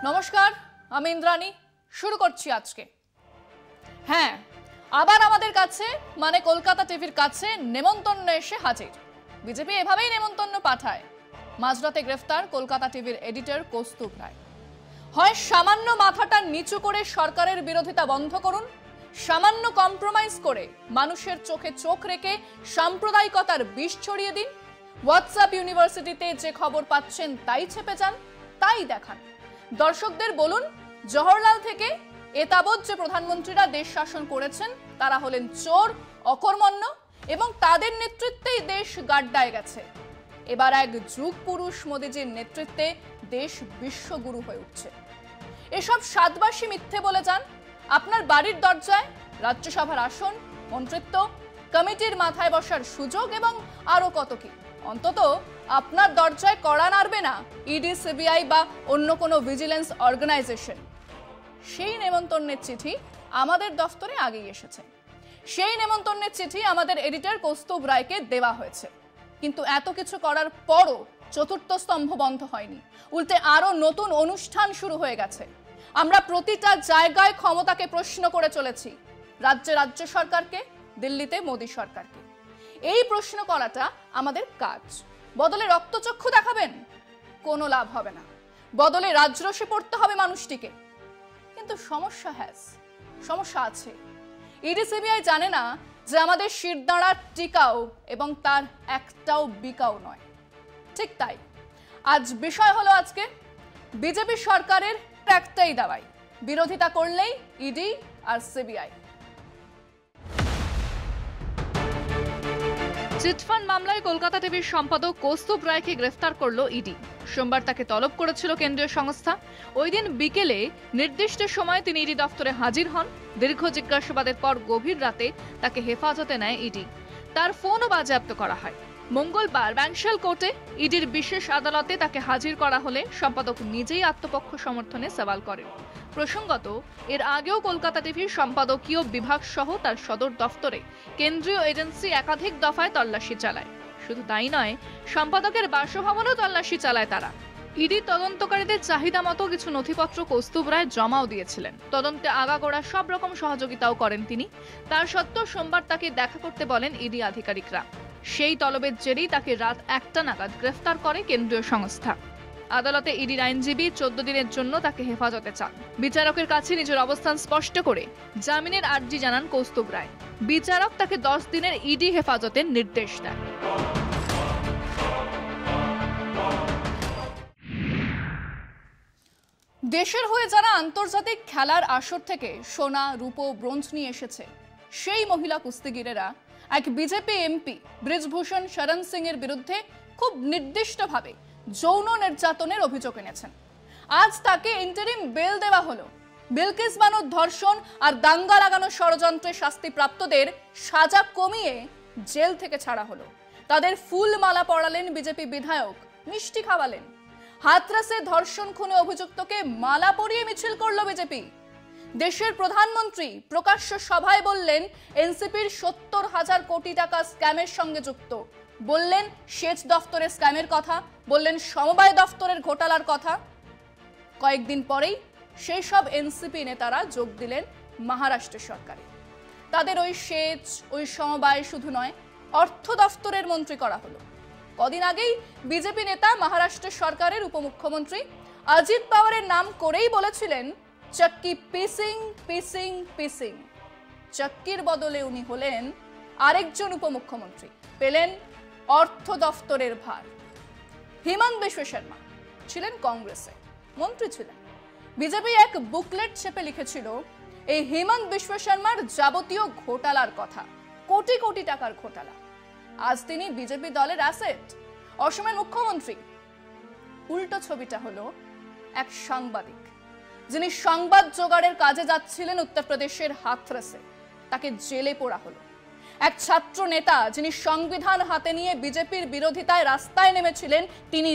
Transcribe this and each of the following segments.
নমস্কার, আমি ইন্দ্রাণী। শুরু করছি আজকে। হ্যাঁ, আবার আমাদের কাছে মানে কলকাতা টিভির কাছে নেমন্তন্ন এসে হাজির। বিজেপি এভাবেই নেমন্তন্ন পাঠায়। মাঝরাতে গ্রেফতার কলকাতা টিভির এডিটর কৌস্তুভ রায়। হয় সামান্য মাথাটা নিচু করে সরকারের বিরোধিতা বন্ধ করুন, সামান্য কম্প্রোমাইজ করে মানুষের চোখে চোখ রেখে সাম্প্রদায়িকতার বিষ ছড়িয়ে দিন, হোয়াটসঅ্যাপ ইউনিভার্সিটিতে যে খবর পাচ্ছেন তাই ছেপে যান, তাই দেখান। দর্শকদের বলুন, জওহরলাল থেকে এতাবৎ যে প্রধানমন্ত্রীরা দেশ শাসন করেছেন তারা হলেন চোর, অকর্মণ্য এবং তাদের নেতৃত্বেই দেশ গাড্ডায় গেছে। এবার এক যুগ পুরুষ মোদিজির নেতৃত্বে দেশ বিশ্বগুরু হয়ে উঠছে। এসব সাতবাসী মিথ্যে বলে যান। আপনার বাড়ির দরজায় রাজ্যসভার আসন, মন্ত্রিত্ব, কমিটির মাথায় বসার সুযোগ এবং আরো কত কি। অন্তত আপনার দরজায় কড়া নাড়বে না ইডি, সিবিআই বা অন্য কোনো ভিজিলেন্স অর্গানাইজেশন। সেই নেমন্তন্নের চিঠি আমাদের দফতরে আগেই এসেছে। সেই নেমন্তন্নের চিঠি আমাদের এডিটর কৌস্তুভ রায়কে দেওয়া হয়েছে। কিন্তু এত কিছু করার পরও চতুর্থ স্তম্ভ বন্ধ হয়নি, উল্টে আরো নতুন অনুষ্ঠান শুরু হয়ে গেছে। আমরা প্রতিটা জায়গায় ক্ষমতাকে প্রশ্ন করে চলেছি, রাজ্যে রাজ্য সরকারকে, দিল্লিতে মোদী সরকারকে। এই প্রশ্ন করাটা আমাদের কাজ। বদলে রক্তচক্ষু দেখাবেন, কোনো লাভ হবে না। বদলে রাজরসে পড়তে হবে মানুষটিকে। কিন্তু সমস্যা আছে। ইডি, সিবিআই জানে না যে আমাদের শিরদাঁড়ার টিকাও এবং তার একটাও বিকাও নয়। ঠিক তাই আজ বিষয় হলো আজকে বিজেপি সরকারের একটাই দাওয়াই, বিরোধিতা করলেই ইডি আর সিবিআই। চিটফান্ড মামলায় কলকাতা টিভির সম্পাদক কৌস্তুভ রায়কে গ্রেফতার করলো ইডি। সোমবার তাকে তলব করেছিল কেন্দ্রীয় সংস্থা। ওই দিন বিকেলে নির্দিষ্ট সময়ে তিনি ইডি দফতরে হাজির হন। দীর্ঘ জিজ্ঞাসাবাদের পর গভীর রাতে তাকে হেফাজতে নেয় ইডি। তার ফোনও বাজেয়াপ্ত করা হয়। মঙ্গলবার ব্যাংশাল কোর্টে ইডির বিশেষ আদালতে তাকে হাজির করা হলে সম্পাদক নিজেই আত্মপক্ষ সমর্থনে সওয়াল করেন। প্রসঙ্গত, এর আগেও কলকাতা টিভির সম্পাদকীয় বিভাগ সহ তার সদর দফতরে কেন্দ্রীয় এজেন্সি একাধিক দফায় তল্লাশি চালায়। শুধু তাই নয়, সম্পাদকের বাসভবনেও তল্লাশি চালায় তারা। ইডি তদন্তকারীদের চাহিদা মতো কিছু নথিপত্র কৌস্তুভ রায় জমাও দিয়েছিলেন। তদন্তে আগাগোড়া সব রকম সহযোগিতাও করেন তিনি। তার সত্ত্বেও সোমবার তাকে দেখা করতে বলেন ইডি আধিকারিকরা। সেই তলবের জেরেই তাকে রাত 1টা নাগাদ গ্রেফতার করে কেন্দ্রীয় সংস্থা। আদালতে ইডির আইনজীবী 14 দিনের জন্য তাকে হেফাজতে চান। বিচারকের কাছে নিজের অবস্থান স্পষ্ট করে জামিনের আর্জি জানান কৌস্তুভ রায়। বিচারক তাকে 10 দিনের ইডি হেফাজতের নির্দেশ দেন। দেশের হয়ে যারা আন্তর্জাতিক খেলার আসর থেকে সোনা, রূপো, ব্রোঞ্জ নিয়ে এসেছে, সেই মহিলা কুস্তিগিরেরা এক বিজেপি এমপি ব্রিজভূষণ শরণ সিং এর বিরুদ্ধে খুব নির্দিষ্টভাবে যৌন নির্যাতনের অভিযোগ এনেছেন। আজ তাকে ইন্টারিম বেল দেওয়া হলো। বিলকিস বানোর ধর্ষণ আর দাঙ্গা লাগানোর ষড়যন্ত্রে শাস্তিপ্রাপ্তদের সাজা কমিয়ে জেল থেকে ছাড়া হলো। তাদের ফুল মালা পরালেন বিজেপি বিধায়ক, মিষ্টি খাওয়ালেন। হাতরাসে ধর্ষণ খুনে অভিযুক্তকে মালা পরিয়ে মিছিল করলো বিজেপি। দেশের প্রধানমন্ত্রী প্রকাশ্য সভায় বললেন এনসিপির 70,000 কোটি টাকা স্ক্যামের সঙ্গে যুক্ত। বললেন সেচ দফতরের স্ক্যামের কথা, বললেন সমবায় দফতরের ঘোটালার কথা। কয়েকদিন পরেই সেই সব এনসিপি নেতারা যোগ দিলেন মহারাষ্ট্র সরকারে। তাদের ওই সেচ, ওই সমবায় শুধু নয়, অর্থ দফতরের মন্ত্রী করা হলো। কদিন আগেই বিজেপি নেতা মহারাষ্ট্র সরকারের উপমুখ্যমন্ত্রী অজিত পাওয়ারের নাম করেই বলেছিলেন চক্কি পিসিং পিসিং পিসিং। চক্কির বদলে উনি হলেন আরেকজন উপমুখ্যমন্ত্রী, পেলেন অর্থ দফতরের ভার। হিমন্ত বিশ্ব শর্মা ছিলেন কংগ্রেসে, মন্ত্রী ছিলেন। বিজেপি এক বুকলেট ছেপে লিখেছিল এই হিমন্ত বিশ্ব শর্মার যাবতীয় ঘোটালার কথা, কোটি কোটি টাকার ঘোটালা। আজ তিনি বিজেপি দলের অ্যাসেট, অসমের মুখ্যমন্ত্রী। উল্টো ছবিটা হলো এক সাংবাদিক, যিনি সংবাদ জোগাড়ের কাজে যাচ্ছিলেন উত্তরপ্রদেশের হাথরসে, তাকে জেলে পোড়া হলো। এক ছাত্র নেতা, যিনি সংবিধান হাতে নিয়ে বিজেপির বিরোধিতায় রাস্তায় নেমেছিলেন, তিনি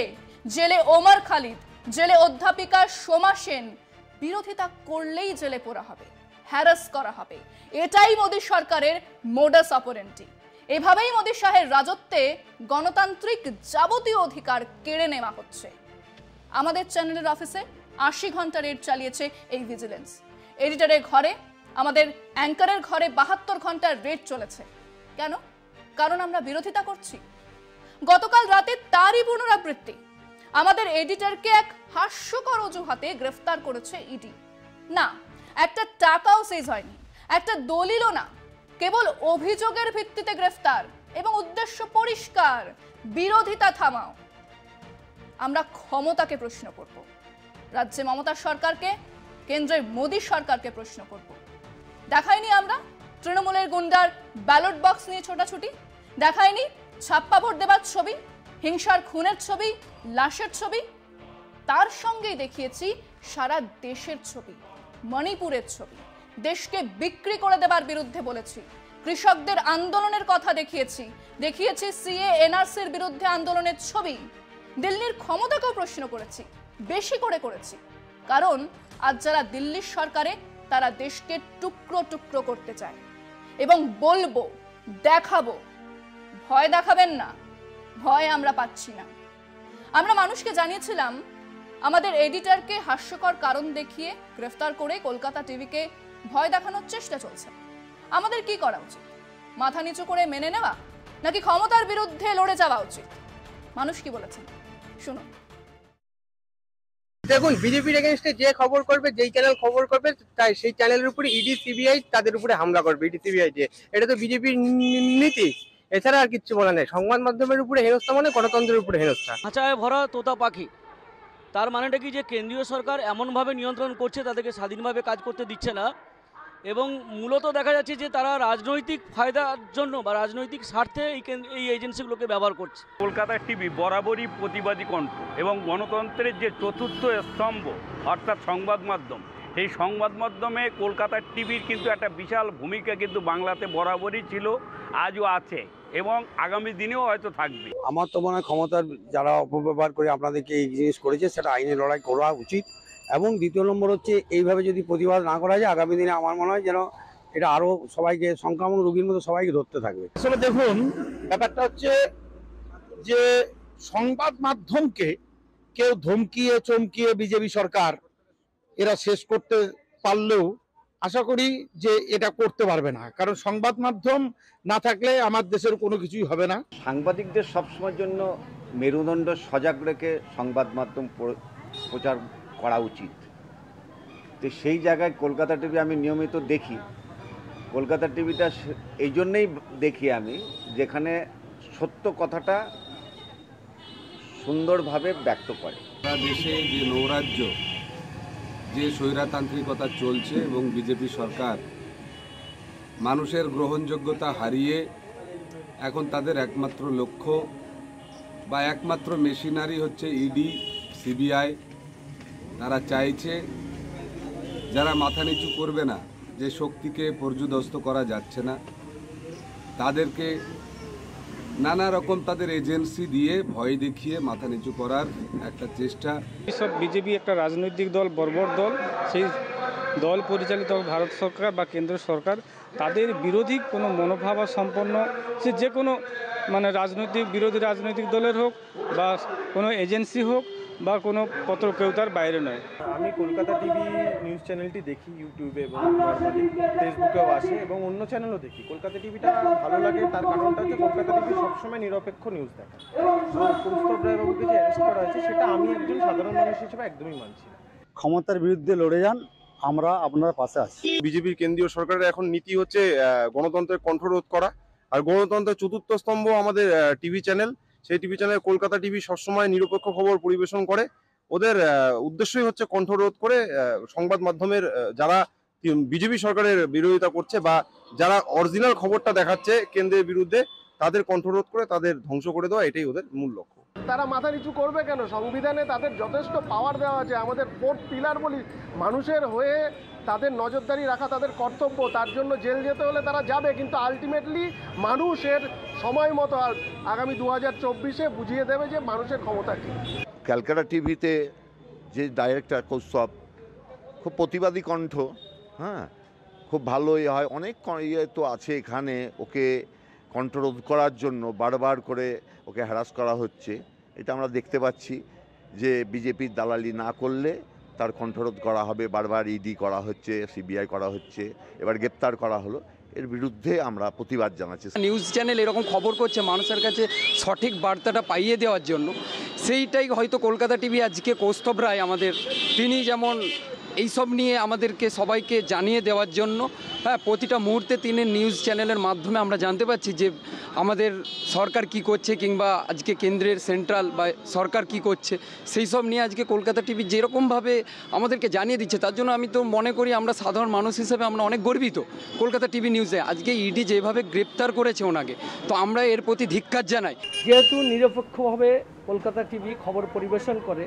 জেলে ওমর খালিদ, জেলে অধ্যাপিকা সোমা সেন। বিরোধিতা করলেই জেলে পোড়া হবে, হ্যারাস করা হবে। এটাই মোদী সরকারের মোডাস অপারেন্ডি। এভাবেই মোদী শাহের রাজত্বে গণতান্ত্রিক যাবতীয় অধিকার কেড়ে নেওয়া হচ্ছে। আমাদের চ্যানেলের অফিসে 80 ঘন্টা রেড চালিয়েছে এই ভিজিলেন্স। এডিটরের ঘরে, আমাদের অ্যাঙ্কারের ঘরে 72 ঘন্টার রেড চলেছে। কেন? কারণ আমরা বিরোধিতা করছি। গতকাল রাতে তারই পুনরাবৃত্তি। আমাদের এডিটরকে এক হাস্যকর অজুহাতে গ্রেফতার করেছে ইডি। না, একটা টাকাও সিজ হয়নি, একটা দলিলও না, কেবল অভিযোগের ভিত্তিতে গ্রেফতার, এবং উদ্দেশ্য পরিষ্কার, বিরোধিতা থামাও। আমরা ক্ষমতাকে প্রশ্ন করব, রাজ্যে মমতা সরকারকে, কেন্দ্রের মোদী সরকারকে প্রশ্ন করব। দেখাইনি আমরা তৃণমূলের গুন্ডার ব্যালট বক্স নিয়ে ছোটাছুটি? দেখাইনি ছাপ্পা ভোট দেবার ছবি, হিংসার খুনের ছবি, লাশের ছবি? তার সঙ্গেই দেখিয়েছি সারা দেশের ছবি, মণিপুরের ছবি। দেশকে বিক্রি করে দেবার বিরুদ্ধে বলেছি, কৃষকদের আন্দোলনের কথা দেখিয়েছি সিএ এনআরসির বিরুদ্ধে আন্দোলনের ছবি। দিল্লির ক্ষমতাকেও প্রশ্ন করেছি, বেশি করে করেছি, কারণ আজ যারা দিল্লির সরকারে তারা দেশকে টুকরো টুকরো করতে চায়। এবং বলবো, দেখাবো। ভয় দেখাবেন না, ভয় আমরা পাচ্ছি না। আমরা মানুষকে জানিয়েছিলাম আমাদের এডিটরকে হাস্যকর কারণ দেখিয়ে গ্রেফতার করে কলকাতা টিভিকে ভয় দেখানোর চেষ্টা চলছে। আমাদের কি করা উচিত? মাথা নিচু করে মেনে নেওয়া, নাকি ক্ষমতার বিরুদ্ধে লড়ে যাওয়া উচিত? মানুষ কি বলেছেন শুনুন। দেখুন, বিজেপির এগেইনস্টে যে খবর করবে, যেই চ্যানেল খবর করবে, তাই সেই চ্যানেলের উপরে ইডি সিবিআই তাদের উপরে হামলা করবে। ইডি সিবিআই যে এটা তো বিজেপির নীতি, এছাড়া আর কিচ্ছু বলা নেই। সংবাদ মাধ্যমের উপরে হেনস্থা মানে গণতন্ত্রের উপরে হেনস্থা। খাঁচায় ভরা তোতা পাখি, তার মানেটা কি যে কেন্দ্রীয় সরকার এমনভাবে নিয়ন্ত্রণ করছে, তাদেরকে স্বাধীনভাবে কাজ করতে দিচ্ছে না, এবং মূলত দেখা যাচ্ছে যে তারা রাজনৈতিক ফায়দার জন্য বা রাজনৈতিক স্বার্থে এই এজেন্সিগুলোকে ব্যবহার করছে। কলকাতা টিভি বরাবরই প্রতিবাদী কণ্ঠ এবং গণতন্ত্রের যে চতুর্থ স্তম্ভ অর্থাৎ সংবাদ মাধ্যম, এই সংবাদ মাধ্যমে কলকাতা টিভির কিন্তু একটা বিশাল ভূমিকা কিন্তু বাংলাতে বরাবরই ছিল, আজও আছে এবং আগামী দিনেও হয়তো থাকবে। আমার তো মনে হয় ক্ষমতার যারা অপব্যবহার করে আপনাদেরকে এই জিনিস করেছে, সেটা আইনি লড়াই করা উচিত। এবং দ্বিতীয় নম্বর হচ্ছে, এইভাবে যদি প্রতিবাদ না করা যায়, আগামী দিনে আমার মনে হয় যেন এটা আরো সবাইকে সংক্রামক রোগীর মতো সবাইকে ধরতে থাকবে। আসলে দেখুন, ব্যাপারটা হচ্ছে যে সংবাদ মাধ্যমকে কেউ ধমকিয়ে চমকিয়ে বিজেপি সরকার এরা শেষ করতে পারলেও আশা করি যে এটা করতে পারবে না, কারণ সংবাদ মাধ্যম না থাকলে আমার দেশের কোনো কিছুই হবে না। সাংবাদিকদের সবসময়ের জন্য মেরুদণ্ড সজাগ রেখে সংবাদ মাধ্যম প্রচার করা উচিত। তো সেই জায়গায় কলকাতা টিভি আমি নিয়মিত দেখি। কলকাতা টিভিটা এই জন্যেই দেখি আমি, যেখানে সত্য কথাটা সুন্দরভাবে ব্যক্ত করে। সারা দেশে যে নৈরাজ্য, যে স্বৈরতান্ত্রিকতা চলছে এবং বিজেপি সরকার মানুষের গ্রহণযোগ্যতা হারিয়ে এখন তাদের একমাত্র লক্ষ্য বা একমাত্র মেশিনারি হচ্ছে ইডি সিবিআই। তারা চাইছে যারা মাথা নিচু করবে না, যে শক্তিকে পর্যুদস্ত করা যাচ্ছে না, তাদেরকে নানা রকম তাদের এজেন্সি দিয়ে ভয় দেখিয়ে মাথা নিচু করার একটা চেষ্টা। সব বিজেপি একটা রাজনৈতিক দল, বর্বর দল। সেই দল পরিচালিত ভারত সরকার বা কেন্দ্র সরকার তাদের বিরোধী কোনো মনোভাব সম্পন্ন যে কোনো বিরোধী রাজনৈতিক দলের হোক বা কোনো এজেন্সি হোক বা কোনো পত্রকেউতার বাইরে নয়। আমি কলকাতা টিভি নিউজ চ্যানেলটি দেখি ইউটিউবে এবং নর্মালি ফেসবুকেও আসে এবং অন্য চ্যানেলও দেখি। কলকাতা টিভিটা ভালো লাগে, তার কারণটা হচ্ছে কলকাতা টিভি সবসময় নিরপেক্ষ নিউজ দেখায়। কৌস্তব রায়বাবুকে যে অ্যারেস্ট করা হয়েছে, সেটা আমি একজন সাধারণ মানুষ হিসেবে একদমই মানছি না। ক্ষমতার বিরুদ্ধে লড়ে যান, আমরা আপনার পাশে আছি। বিজেপির কেন্দ্রীয় সরকারের এখন নীতি হচ্ছে গণতন্ত্রের কণ্ঠরোধ করা, আর গণতন্ত্রের চতুর্থ স্তম্ভ আমাদের টিভি চ্যানেল। সেই টিভি চ্যানেল কলকাতা টিভি সবসময় নিরপেক্ষ খবর পরিবেশন করে। ওদের উদ্দেশ্যই হচ্ছে কণ্ঠরোধ করে সংবাদ মাধ্যমের যারা বিজেপি সরকারের বিরোধিতা করছে বা যারা অরিজিনাল খবরটা দেখাচ্ছে কেন্দ্রের বিরুদ্ধে, তাদের কণ্ঠরোধ করে তাদের ধ্বংস করে দেওয়া, এটাই ওদের মূল লক্ষ্য। তারা মাথা নিচু করবে কেন? সংবিধানে তাদের যথেষ্ট পাওয়ার দেওয়া আছে। আমাদের ফোর্থ পিলার বলি, মানুষের হয়ে তাদের নজরদারি রাখা তাদের কর্তব্য। তার জন্য জেল যেতে হলে তারা যাবে, কিন্তু আলটিমেটলি মানুষের সময় মতো আগামী 2024-এ বুঝিয়ে দেবে যে মানুষের ক্ষমতা কী। ক্যালকাটা টিভিতে যে ডাইরেক্টর কৌস্তব, খুব প্রতিবাদী কণ্ঠ, হ্যাঁ, খুব ভালো হয়। অনেক ইয়ে তো আছে এখানে, ওকে কণ্ঠরোধ করার জন্য বারবার করে ওকে হ্যারাস করা হচ্ছে। এটা আমরা দেখতে পাচ্ছি যে বিজেপির দালালি না করলে তার কণ্ঠরোধ করা হবে, বারবার ইডি করা হচ্ছে, সিবিআই করা হচ্ছে, এবার গ্রেপ্তার করা হলো, এর বিরুদ্ধে আমরা প্রতিবাদ জানাচ্ছি। নিউজ চ্যানেল এরকম খবর করছে মানুষের কাছে সঠিক বার্তাটা পাইয়ে দেওয়ার জন্য, সেইটাই হয়তো কলকাতা টিভি আজকে কৌস্তব রায় আমাদের, তিনি যেমন এইসব নিয়ে আমাদেরকে সবাইকে জানিয়ে দেওয়ার জন্য, হ্যাঁ, প্রতিটা মুহূর্তে তিনি নিউজ চ্যানেলের মাধ্যমে আমরা জানতে পারছি যে আমাদের সরকার কি করছে, কিংবা আজকে কেন্দ্রের সেন্ট্রাল বা সরকার কি করছে, সেই সব নিয়ে আজকে কলকাতা টিভি যেরকমভাবে আমাদেরকে জানিয়ে দিচ্ছে, তার জন্য আমি তো মনে করি আমরা সাধারণ মানুষ হিসেবে আমরা অনেক গর্বিত কলকাতা টিভি নিউজে। আজকে ইডি যেভাবে গ্রেপ্তার করেছে ওনাকে, তো আমরা এর প্রতি ধিক্কার জানাই। যেহেতু নিরপেক্ষভাবে কলকাতা টিভি খবর পরিবেশন করে,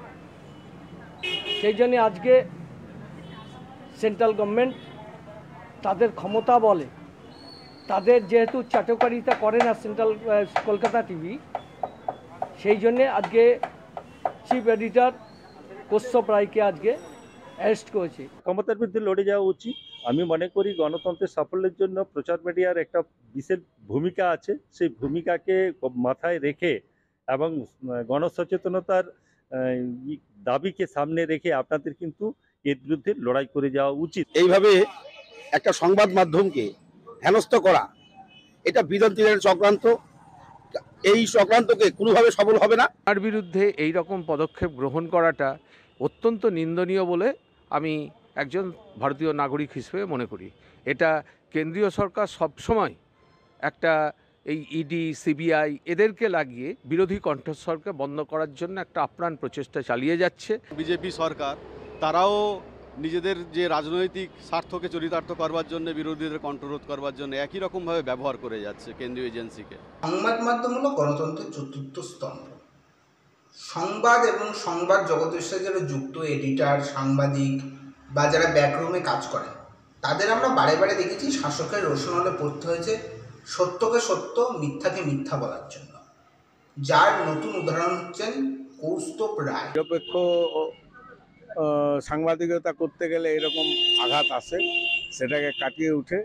সেই জন্য আজকে সেন্ট্রাল গভর্নমেন্ট তাদের ক্ষমতা বলে, তাদের যেহেতু চাটকারিতা করে না সেন্ট্রাল কলকাতা টিভি, সেই জন্যে আজকে চিফ এডিটর কৌস্তব রায়কে আজকে অ্যারেস্ট করেছে। ক্ষমতার বিরুদ্ধে লড়ে যাওয়া উচিত। আমি মনে করি গণতন্ত্রের সাফল্যের জন্য প্রচার মিডিয়ার একটা বিশেষ ভূমিকা আছে, সেই ভূমিকাকে মাথায় রেখে এবং গণসচেতনতার দাবিকে সামনে রেখে আপনাদের কিন্তু এর বিরুদ্ধে লড়াই করে যাওয়া উচিত। এইভাবে একটা সংবাদ মাধ্যমকে হেনস্থ করা, এটা বিরোধীদের চক্রান্ত, এই চক্রান্তকে কোনোভাবে সফল হবে না। তার বিরুদ্ধে এই রকম পদক্ষেপ গ্রহণ করাটা অত্যন্ত নিন্দনীয় বলে আমি একজন ভারতীয় নাগরিক হিসেবে মনে করি। এটা কেন্দ্রীয় সরকার সবসময় একটা এই ইডি সিবিআই এদেরকে লাগিয়ে বিরোধী কণ্ঠস্বরকে বন্ধ করার জন্য একটা আপ্রাণ প্রচেষ্টা চালিয়ে যাচ্ছে। বিজেপি সরকার তারাও নিজেদের যে রাজনৈতিক স্বার্থকে চরিতার্থ করবার জন্য, বিরোধীদের কণ্ঠরোধ করবার জন্য একই রকমভাবে ব্যবহার করে যাচ্ছে কেন্দ্রীয় এজেন্সিকে। সংবাদ মাধ্যম হলো গণতন্ত্রের চতুর্থ স্তম্ভ। সংবাদ এবং সংবাদ জগতের সাথে যারা যুক্ত, এডিটার, সাংবাদিক বা যারা ব্যাকরুমে কাজ করে, তাদের আমরা বারে বারে দেখেছি শাসকের রোশনলে পড়তে হয়েছে সত্যকে সত্য, মিথ্যাকে মিথ্যা বলার জন্য। যার নতুন উদাহরণ হচ্ছেন কৌস্তব রায়। নিরপেক্ষ সাংবাদিকতা করতে গেলে এরকম আঘাত আসে, সেটাকে কাটিয়ে উঠে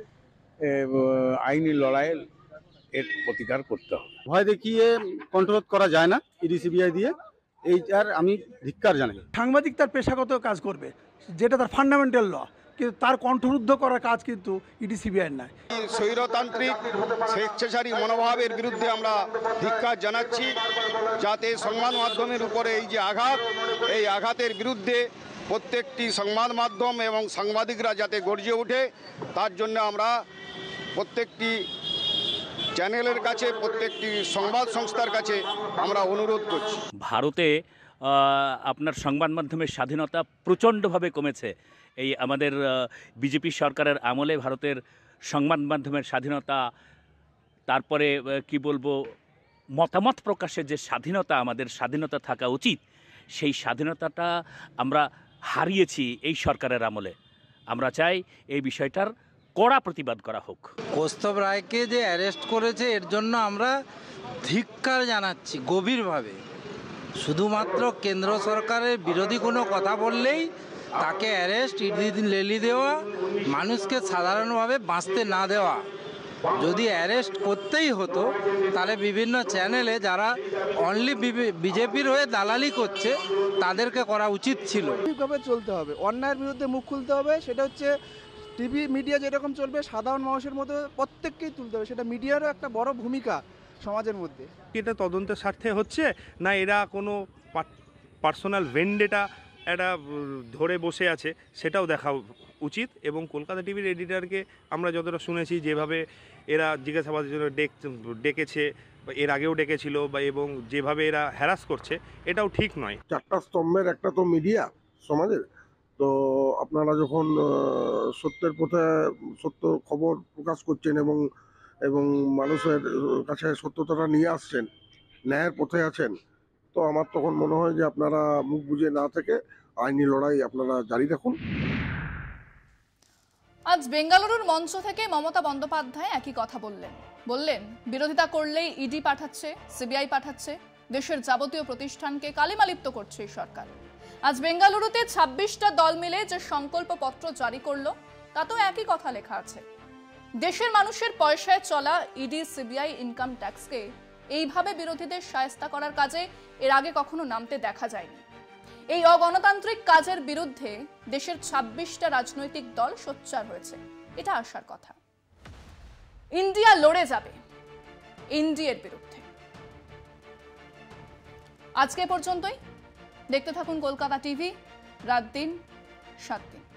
আইনি লড়াইয়ে এর প্রতিকার করতে হবে। ভয় দেখিয়ে কন্ট্রোল করা যায় না ইডি সিবিআই দিয়ে, এইটার আমি ধিক্কার জানাই। সাংবাদিক তার পেশাগত কাজ করবে, যেটা তার ফান্ডামেন্টাল ল, কিন্তু তার কণ্ঠরুদ্ধ করার কাজ কিন্তু ইডি সিবিআই নয়। স্বৈরতান্ত্রিক স্বেচ্ছাচারী মনোভাবের বিরুদ্ধে আমরা ধিক্কার জানাচ্ছি, যাতে সংবাদ মাধ্যমের উপরে এই যে আঘাত, এই আঘাতের বিরুদ্ধে প্রত্যেকটি সংবাদ মাধ্যম এবং সাংবাদিকরা যাতে গর্জে ওঠে, তার জন্য আমরা প্রত্যেকটি চ্যানেলের কাছে, প্রত্যেকটি সংবাদ সংস্থার কাছে আমরা অনুরোধ করছি। ভারতে আপনার সংবাদ মাধ্যমের স্বাধীনতা প্রচণ্ডভাবে কমেছে। এই আমাদের বিজেপি সরকারের আমলে ভারতের সংবাদ মাধ্যমের স্বাধীনতা, তারপরে কি বলবো, মতামত প্রকাশের যে স্বাধীনতা, আমাদের স্বাধীনতা থাকা উচিত, সেই স্বাধীনতাটা আমরা হারিয়েছি এই সরকারের আমলে। আমরা চাই এই বিষয়টার কড়া প্রতিবাদ করা হোক। কৌস্তব রায়কে যে অ্যারেস্ট করেছে, এর জন্য আমরা ধিক্কার জানাচ্ছি গভীরভাবে। শুধুমাত্র কেন্দ্র সরকারের বিরোধী কোনো কথা বললেই তাকে অ্যারেস্ট, ইডি লেলি দেওয়া, মানুষকে সাধারণভাবে বাঁচতে না দেওয়া। যদি অ্যারেস্ট করতেই হতো, তাহলে বিভিন্ন চ্যানেলে যারা অনলি বিজেপির হয়ে দালালি করছে, তাদেরকে করা উচিত ছিল। ঠিকভাবে চলতে হবে, অন্যায়ের বিরুদ্ধে মুখ খুলতে হবে। সেটা হচ্ছে টিভি মিডিয়া যেরকম চলবে, সাধারণ মানুষের মধ্যে প্রত্যেককেই তুলতে হবে। সেটা মিডিয়ারও একটা বড় ভূমিকা সমাজের মধ্যে। এটা তদন্তের স্বার্থে হচ্ছে না, এরা কোনো পার্সোনাল ভেন্ডেটা এটা ধরে বসে আছে, সেটাও দেখা উচিত। এবং কলকাতা টিভির এডিটরকে আমরা যতটা শুনেছি, যেভাবে এরা জিজ্ঞাসাবাদের জন্য ডেকেছে, এর আগেও ডেকেছিল, বা এবং যেভাবে এরা হ্যারাস করছে, এটাও ঠিক নয়। চারটা স্তম্ভের একটা তো মিডিয়া সমাজের, তো আপনারা যখন সত্যের পথে সত্য খবর প্রকাশ করছেন এবং মানুষের কাছে সত্যতাটা নিয়ে আসছেন, ন্যায়ের পথে আছেন, তো আমার তখন মনে হয় যে আপনারা মুখ বুজে না থেকে আইনি লড়াই আপনারা জারি রাখুন। আজ বেঙ্গালুরুর মঞ্চ থেকে মমতা বন্দ্যোপাধ্যায় একই কথা বললেন বিরোধিতা করলেই ইডি পাঠাচ্ছে, সিবিআই পাঠাচ্ছে, দেশের যাবতীয় প্রতিষ্ঠানকে কালিমালিপ্ত করছে এই সরকার। আজ বেঙ্গালুরুতে 26টা দল মিলে যে সংকল্প পত্র জারি করলো, তাতেও একই কথা লেখা আছে। দেশের মানুষের পয়সায় চলা ইডি সিবিআই ইনকাম ট্যাক্সকে এইভাবে বিরোধীদের শায়েস্তা করার কাজে এর আগে কখনো নামতে দেখা যায়নি। এই অগণতান্ত্রিক কাজের বিরুদ্ধে দেশের 26টা রাজনৈতিক দল সোচ্চার হয়েছে, এটা আশার কথা। ইন্ডিয়া লড়ে যাবে এনডিএর বিরুদ্ধে। আজকে পর্যন্তই। দেখতে থাকুন কলকাতা টিভি, রাত দিন 7 দিন।